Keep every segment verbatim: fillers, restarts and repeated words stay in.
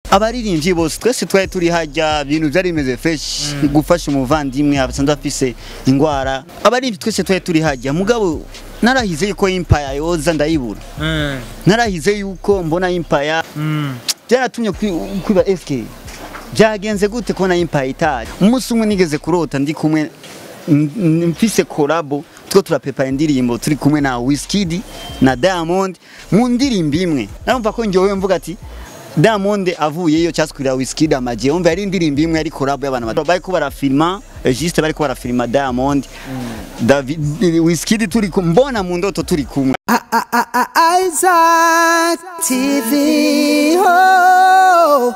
abaririmbyi bose twese twari turi hajya ibintu byari bimeze fresh gufasha umuvandimwe abasanzwe afise ingwara abaririmbyi twese twari turi hajya mugabo narahize yuko Empire yoza ndayibura narahize yuko mbona Empire byaratumye kwiba F K byagenze gute ko na Empire itari umunsi umwe nigeze kurota ndi kumwe mfise collabo two turapepa indirimbo turi kumwe na WIZKID na Diamond mu ndirimbo imwe narumva ko njyewe mvuga ati Diamond avuyeyo cyaskwira WIZKID amaje umva ari indirimbo imwe ari collabo y'abantu bari ko barafilma juste bari ko barafilma Diamond David WIZKID turi mbona mu ndoto turi kumwe Isaac T V ho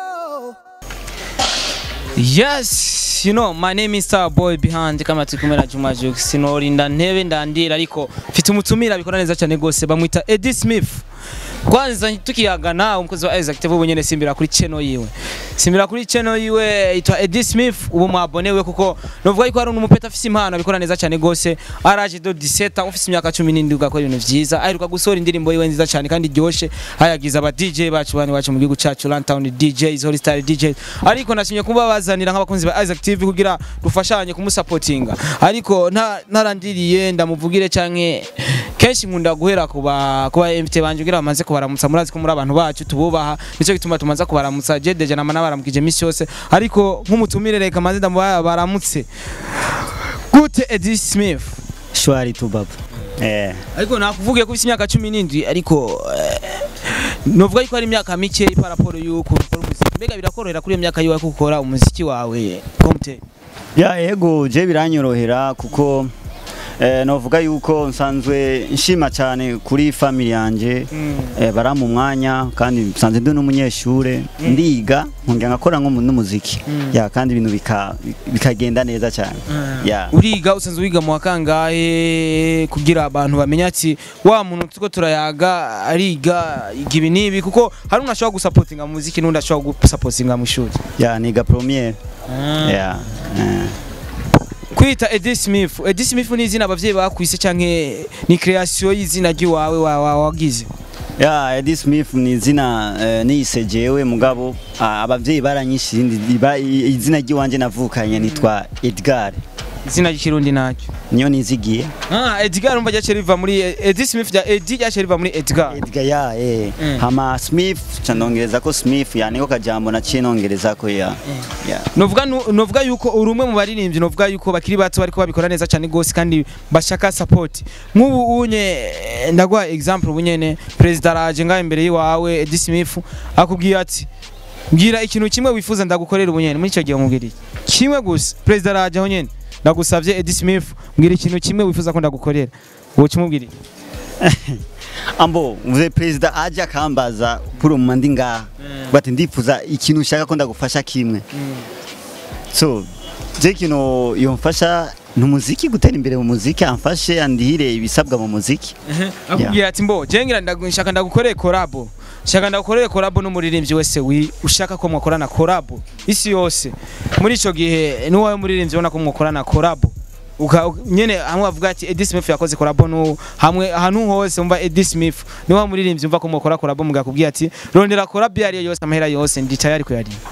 Yes, you know, my name is Star Boy behind kama tukumera Juma Jux sinorinda ntebe ndandira ariko mfite umutumira bikora neza cyane gose bamwita Eddie Smith. Kwanza tukiyagana umukozi wa Isaac T V nyene simbira kuri channel yiwe. Simbira kuri channel yiwe itwa Eddie Smith ubu mwabonewe kuko novuga yuko ari umupeta afise impano bikora neza cyane gose araje do dix-sept ufise imyaka cumi n'indwi ugakora ibintu vyiza aheruka gusohora indirimbo yiwe nziza cyane kandi ryoshe hayagiza aba D J bacu bani bacu mu gihugu cyacu Runtown D Js Holy Star D Js ariko nashimye kuba bazanira nk'abakunzi ba Isaac T V kugira dufashanye kumusupportinga ariko narandiriye ndamuvugire canke kenshi nkunda guhera kuba kuba M T banje kugira bamaze kubaramutsa murazi ko muri abantu bacu tububaha nico gituma tumanza kubaramutsa je deje namana baramukije misi yose ariko nk'umutumire reka maze ndamubaramutse gute Eddie Smith shwari tu baba eh ariko nakuvugiye ko imyaka cumi n'indwi ariko novuga yuko ari imyaka mike iparaporo yuko ukora umuziki mbega birakorohera kuri iyo myaka yiwe gukora umuziki wawe komte ya yego je biranyorohera kuko Eh, novuga yuko nsanzwe nshima cyane kuri family yanje mm. eh, baramu mwanya kandi nsanzwe ndi n'umunyeshure mm. ndiga nkongera ngakora nko mu muziki mm. ya kandi ibintu bika bikagenda neza cyane mm. ya uriga usanzwe wiga mu wakangahe kugira abantu bamenya ati wa muntu tuko turayaga ariga igibi nibi kuko hari unashobora gusupportinga mu muziki n'undi ashobora gusupportinga mu ishuri ya niga premiere mm. ya uh. Kwita Eddie Smith Eddie Smith ni izina abavyeyi bakwise canke ni creation y'izina giwawe wagize ya Eddie Smith ni izina uh, ni isejewe mugabo uh, abavyeyi baranyishindi izina giwanje navukanye nitwa Edgar izina gikirundi nacyo niyo nizigiye ah Edgar umva cyaje riva muri Eddie Smith ya Eddie cyaje riva muri Edgar Edgar ya eh mm. hama Smith canongereza ko Smith yani ko kajambo na cinongereza ko ya mm. ya novuga novuga yuko urumwe mu baririmbyi novuga yuko bakiri bato bariko babikora neza cyane gose kandi bashaka support nk'ubu unye ndagwa example bunyene president araje ngaye imbere yiwawe Eddie Smith akubwiye ati ngira ikintu kimwe wifuza ndagukorera ubunyene muri cyo gihe umubwiriye kimwe gusa president araje aho nyene ndagusavye Eddie Smith mbwira ikintu kimwe wifuza ko ndagukorera wo kimubwirije ambo muze president aje akambaza kuri umandi ngaha bati ndifuza ikintu ushaka ko ndagufasha kimwe so je kino yomfasha numuziki gutera imbere mu muziki amfashe andihire ibisabwa mu muziki akubwira ati mbo je ngira ndashaka ndagukorera collabo shaka ndagukorera collabo n'umuririmbyi wese wi ushaka ko mwakorana collabo isi yose muri ico gihe n'uwawe muririmbyi ubona ko mwakorana collabo nyene hamwe avuga ati Eddie Smith yakoze collabo no hamwe ahantu hose umva Eddie Smith niwe muririmbyi umva ko mwakora collabo mugakubwira ati rondera collabo yari yose amahera yose ndi tayari ko yari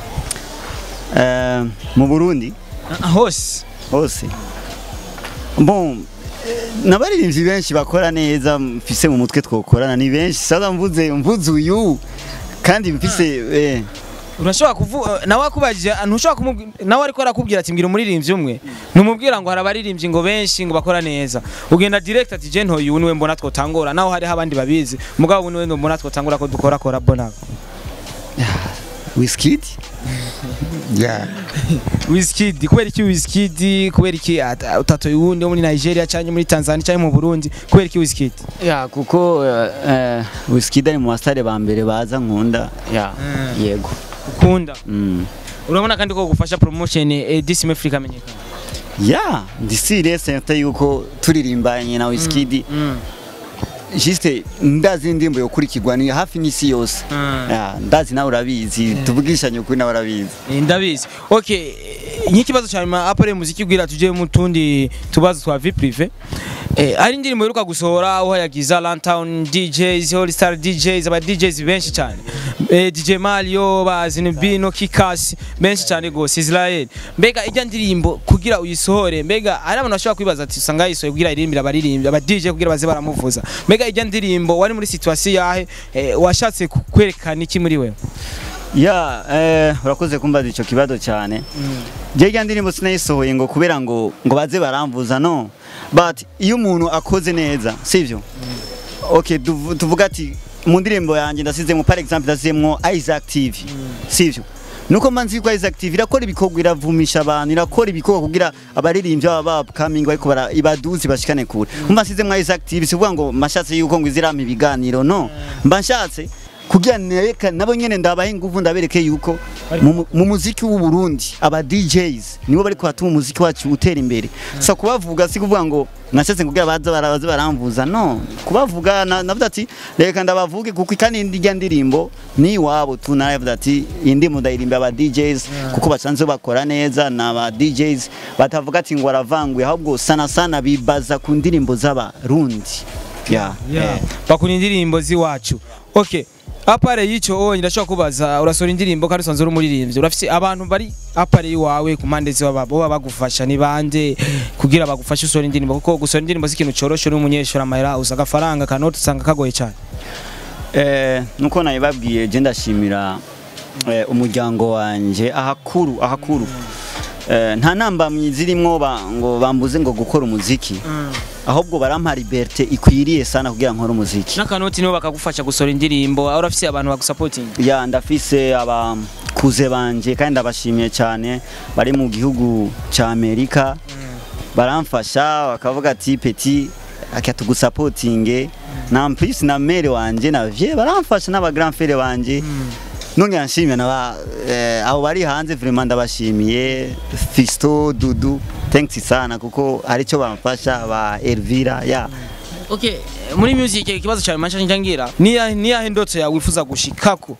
eh mu Burundi hose hose bon nabaririmbyi benshi bakora neza mfise mu mutwe twokorana ni benshi saza mvuze mvuze uyu kandi mfise eh urashobora kuvuga nawe akubajije ntushobora kumubwira nawe ariko arakubwira ati mbwira umuririmbyi umwe numubwira ngo harabaririmbyi ngo benshi ngo bakora neza ugenda direct ati je ntoyu niwe mbona twotangora naho hari abandi babizi mugabo niwe mbona twotangora ko dukora collabo nawe WIZKID yeah WIZKID kubera iki WIZKID kubera iki utatoye uwundi muri Nigeria cyangwa muri Tanzania cyangwa mu Burundi kubera iki WIZKID ya kuko eh WIZKID ari mu basare ba mbere baza nkunda ya yego ukunda mm. urabona kandi ko gufasha promotion Eddie Smith ikamenyekana ya ndisire sente yuko turirimbanye na WIZKID mm. mm. Juste ndazi ndimbo yo kurikirwa ni hafi n'isi yose mm. ya ndazi nawe urabizi tuvugishanye ukuri nawe urabizi ndabizi okay n'ikibazo cyane apare muziki ubwira tuje mu tundi tubazo twa vie prive eh ari indirimbo iruka gusohora aho yagiza Lantown D Js All Star D Js aba D Js benshi cyane eh D J Mario bazini Bino Kikasi benshi cyane gose Israel mbega ijya ndirimbo kugira uyisohore mbega ari abantu bashobora kwibaza ati usanga yisohoye kugira iririmbira abaririmbyi aba D J kugira baze baramuvuza mbega ijya ndirimbo wari muri situation yahe eh, washatse kwerekana iki muri wewe ya eh urakoze kumbaza ico kibazo cyane je ijya ndirimbo sinayisohoye ngo kubera ngo ngo baze baramvuza no but iyo umuntu akoze neza sivyo okay tuvuga ati mu ndirimbo yanjye ndasizemo par exemple ndasizemo Isaac T V sivyo nuko manzi ko Isaac T V irakora ibikorwa iravumisha abantu irakora ibikorwa kugira abaririmbyi baba upcoming bariko bara ibaduzi bashikane kure umva nsizemo Isaac T V sivuga ngo mashatse yuko ngo izirama ibiganiro no mba nshatse kugira nereka nabo nyene ndabahe nguvu ndabereke yuko mu muziki w'u Burundi aba D Js nibo bari kwatuma umuziki wacu utera imbere so kubavuga si kuvuga ngo nashatse kugira baza barabaza baramvuza no kubavuga navuga ati reka ndabavuge kuko kandi ndijya ndirimbo ni wabo tunavuga ati indimo ndayirimba aba D Js kuko basanzwe bakora neza n'aba D Js batavuga ati ngo aravangwe ahubwo sana sana bibaza ku ndirimbo z'aba Rundi ya yeah. bakuni indirimbo ziwacu okay apare yico onye ndashaka kubaza urasora indirimbo kandi sonzo rumuririmbye urafise abantu bari apare wawe ku mande zi babo bagufasha ni bande kugira bagufashe usora indirimbo kuko gusora indirimbo zikintu corosho n'umunyeshora amahera usaga faranga kanoti usanga kagoye cyane eh nuko nayibabwiye je ndashimira eh, umuryango wanje ahakuru ahakuru eh, nta namba myizirimwo ngo bambuze ngo gukora umuziki mm. ahubwo barampa liberté ikwiriye sana kugira nkora umuziki nakanoti nibo bakagufasha gusora indirimbo urafise abantu bagusupporting ya ndafise aba kuze banje kandi ndabashimiye cyane bari mu gihugu ca Amerika mm. baramfasha bakavuga ati petit akatugusupporting mm. na plus na mere wanje na vie baramfasha n'aba grand frère wanje mm. none yanshimiye na eh, abo bari hanze vraiment ndabashimiye Fisto Dudu thanks sana kuko hari cyo bamfasha ba Elvira ya okay muri music ikibazo cyane mancha njangira niya niya ndotso ya wifuza gushikako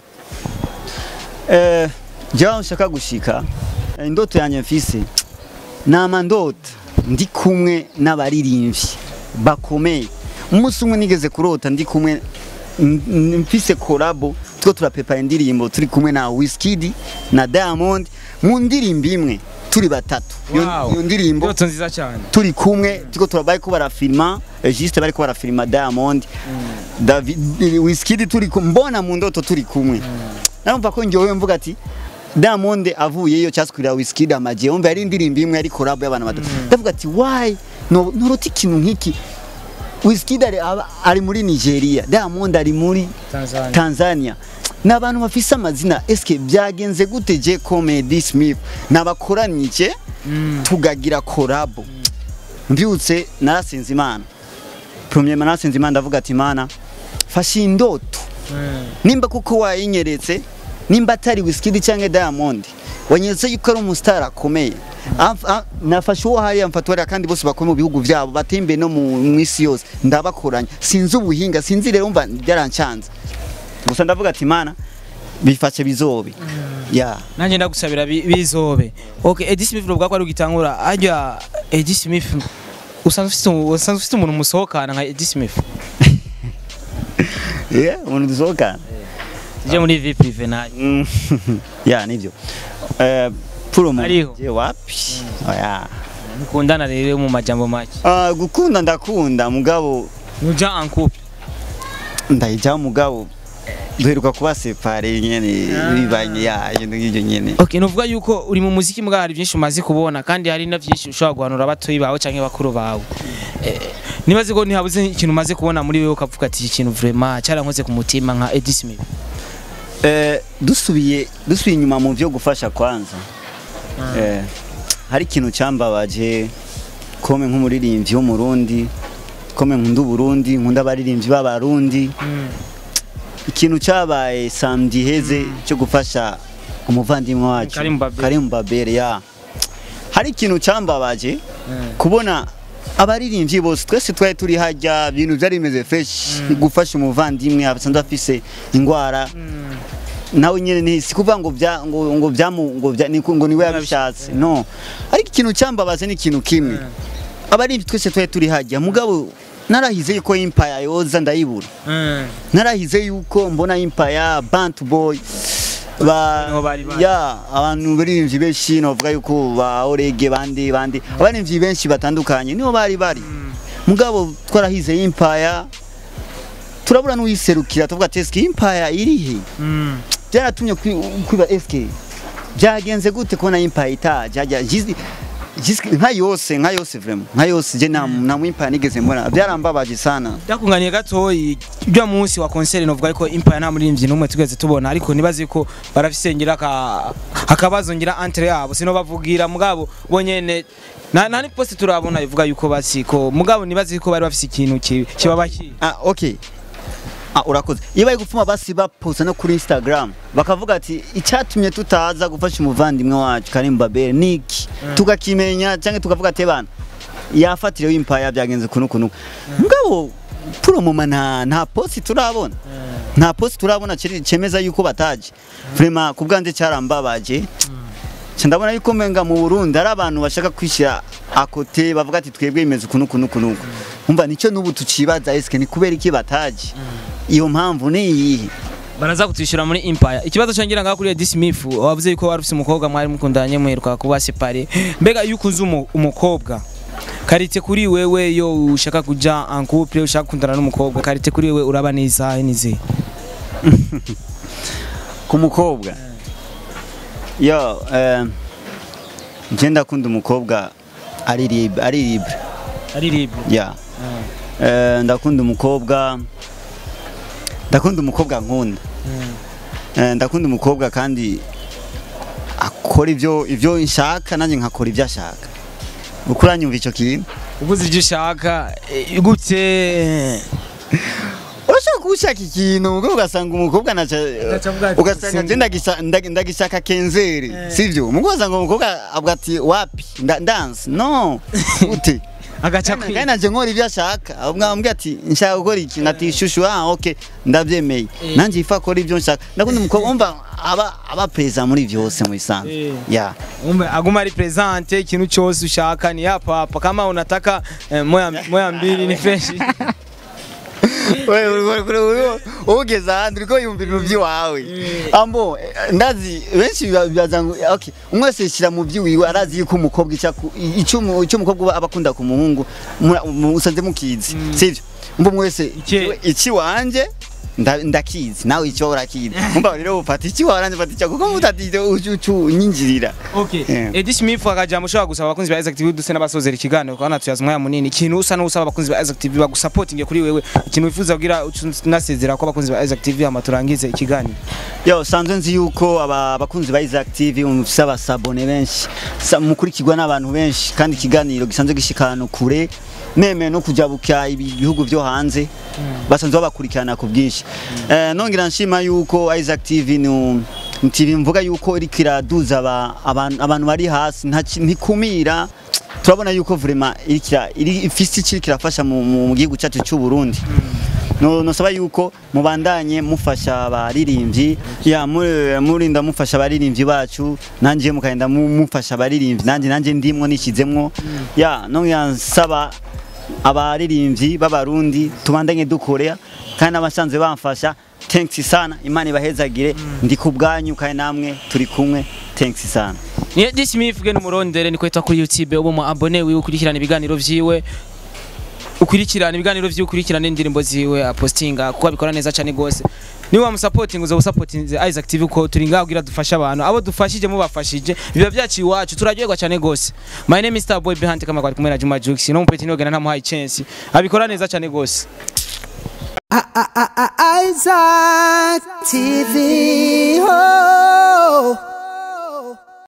eh jao nshaka gushika indoto yanje mfise nama ndota ndi kumwe n'abaririmbyi bakomeye umunsi umwe nigeze kurota ndi kumwe mfise collabo two turapepa indirimbo turi kumwe na WIZKID na Diamond mu ndirimbo imwe turi batatu iyo ndirimbo ndoto nziza cyane turi kumwe tuko turabaye ko barafilma juste bari ko barafilma Diamond David WIZKID turi mbona mu ndoto turi kumwe narumva ko ngiye mvuga ati Diamond avuyeyo cyaskwira WIZKID amaje umva ari indirimbo imwe ari collab y'abana batatu ndavuga ati why no noroti ikintu nkiki WIZKID ari muri Nigeria Diamond ari muri Tanzania, Tanzania. N'abantu bafise amazina eske byagenze gute je Comedy Smith nabakoranyije mm. tugagira collab mm. mbyutse narasinze Imana premier narasinze Imana ndavuga ati Imana fashi indoto mm. nimba kuko wayinyeretse nimba atari WIZKID cyangwa Diamond wanyeze yuko ari umustar akomeye nafashe uwo hari amfatwara kandi bose bakomeye mu bihugu byabo batembe no mu isi yose ndabakoranya sinzi ubuhinga sinzi rero umva byarancanze gusa ndavuga ati Imana bifashe bizobe mm. ya nanje ndagusabira bizobe okay Eddie Smith ubwo ko ari ugitangura ajya Eddie Smith usanzwe ufite umuntu musohokana nka Eddie Smith yeah umuntu dusohokana je muri vie prive nayo ya nivyo eh puro mu je wapi oya mukundana rero mu majambo make ah gukunda ndakunda mugabo nuja ankupe ndayija mugabo duheruka kuba separe nyene bibanye ya ibintu ngibyo nyene okay nuvuga yuko uri mu muziki mbwa hari byinshi umaze kubona kandi hari na byinshi ushobora guhanura abatoyi bawe canke bakuru bawe eh, nibaze ko ntihabuze ikintu umaze kubona muri wewe ukavuga ati iki kintu vraiment cyarankoze ku mutima nka Eddie Smith eh dusubiye dusubiye inyuma mu byo gufasha kwanza mm. eh hari ikintu cyambabaje kome nk'umuririmbyi wo mu Rundi kome nkunda Burundi nkunda abaririmbyi b'abarundi mm. ikintu cyabaye samedi heze mm. cyo gufasha umuvandimwe wacu Karim Babere ya hari ikintu cyambabaje mm. kubona abaririmbyi bose twese twaye turi hajya ibintu byari bimeze fresh mm. gufasha umuvandimwe abasanzwe afise ingwara mm. nawe nyene ni sikuvuga ngo bya ngo ngo byamu ngo bya ngo niwe yabishatse no ariko ikintu cyambabaze ni ikintu kimwe abaririmbyi twese twaye turi hajya mugabo narahize yuko Empire yoza ndayibura narahize yuko mbona Empire Bantu Boy ba ya abantu baririmbyi benshi novuga yuko ba orege bandi bandi abaririmbyi benshi batandukanye niho bari bari mugabo twarahize Empire turabura n'uyiserukira tuvuga ati eske Empire irihe byaratumye kwiba eske byagenze gute kubona Empire itaje nka yose nka yose vraiment nka yose je na na Empire nigeze mbona byarambabaje sana byakunganiye gatoyi byo munsi wa concert novuga ko Empire nta muririmbyi numwe tugeze tubona ariko nibazi ko barafisengera akabazo ngira entre yabo sino bavugira mugabo bonyene na nani post turabona ivuga yuko basiko mugabo nibazi ko bari bafise ikintu kibabaki ah okay ah urakoze ibaye gupfuma basi baposta no kuri Instagram bakavuga ati icyatumye tutaza gufasha umuvandimwe wacu Karimba Bere niki mm. tukakimenya cyangwa tukavuga ati bana yafatire Empire byagenze kuno kuno mugabo puro mu mana nta post turabona mm. nta post turabona cemeza yuko bataje vraiment kubwanje cyarambabaje ndabona yuko menga mu Burundi ari abantu bashaka kwishira akote bavuga ati twebwe imeze kuno kuno kuno umva nico nubu tucibaza eske ni kubera iki bataje iyo mpamvu ni iyi baraza kutishira muri Empire ikibazo cyangira ngaho kuri Edith Smith wavuze yuko wari ufite umukobwa mwari mukundanye muheruka kuba separe mbega yuko uzi umukobwa karite kuri wewe yo ushaka kuja en couple ushaka kundana n'umukobwa karite kuri wewe uraba neza nize ku mukobwa yo eh ngenda kunda umukobwa ari libre ari libre ari libre ya eh ndakunda umukobwa ndakunda umukobwa nkunda eh ndakunda umukobwa kandi akora ivyo ivyo nshaka nanjye nkakora ivyo ashaka ukuranyumva ico kintu ubuze ivyo ushaka gute urashaka gushaka ikintu ubwo ugasanga umukobwa naca ugasanga genda ndagishaka kenzere sivyo mugoza ngo umukobwa avuga ati wapi dance no ute agacha kwina nje nkora ivyo ashaka mwambwe ati nshaka gukora iki ngati shushu ah okay ndavyemeye nanje ifa kora ivyo nshaka ndakunda umukobwa umva aba aba present muri vyose mu isanzwe ya umbe aguma ari present ikintu cyose ushaka ni hapa hapa kama unataka moya moya mbili ni fresh wewe ugeza handi ko yumva ibintu byiwawe ambo ndazi benshi bizango okay umwese shira mu byiwiwe arazi yuko umukobwa icyo icyo umukobwa abakunda ku muhungu usanze mukizi sivyo umbo mwese iki wanje ndakizi nawe icyo urakizi umba rero ufata iki waranje fata icyo kuko mutatije ucu nyinjirira okay Edith Smith akaja mushaka gusaba abakunzi ba Active duse n'abasozera ikiganiro kwa natuyazwa mwaya munini ikintu usa no usaba abakunzi ba Active bagusupportinge kuri wewe ikintu wifuza kugira nasezera ko abakunzi ba Active amaturangize ikiganiro yo sanzwe nzi yuko abakunzi ba Active umufisa Sabonnez benshi mukurikirwa n'abantu benshi kandi ikiganiro gisanzwe gishikana kure meme no kujabuka ibihugu byo hanze basanzwe bakurikirana ku bwinshi eh nongira nshima yuko Isaac T V no T V mvuga yuko iri kiraduza abantu abantu bari hasi ntikumira turabona yuko vraiment iri kira iri ifisi kiri kirafasha mu gihugu cyacu cy'u Burundi no no saba yuko mubandanye mufasha abaririmbyi ya muri ndamufasha abaririmbyi bacu nanje mukagenda mufasha abaririmbyi nanje nanje ndimwo nishizemwo ya no yansaba abaririmbyi b'abarundi tubandanye dukorea kandi abasanzwe bamfasha thanks sana imana ibahezagire ndi kubwanyu kandi namwe turi kumwe thanks sana ni Edith Smith gene umurondere niko yita kuri YouTube ubu mu abone wiwe ukurikirana ibiganiro vyiwe ukurikirana ibiganiro vyiwe ukurikirana indirimbo ziwe apostinga kuko abikora neza cyane gose ni wa supporting uzo supporting Isaac T V ko turi ngaho kugira dufasha abantu abo dufashije mu bafashije biba byaci wacu turaryoherwa cyane gose my name is Starboy Behind kama kwari kumwe na Juma Jux no mpeti nogena nta muhaye chance abikora neza cyane gose Isaac T V.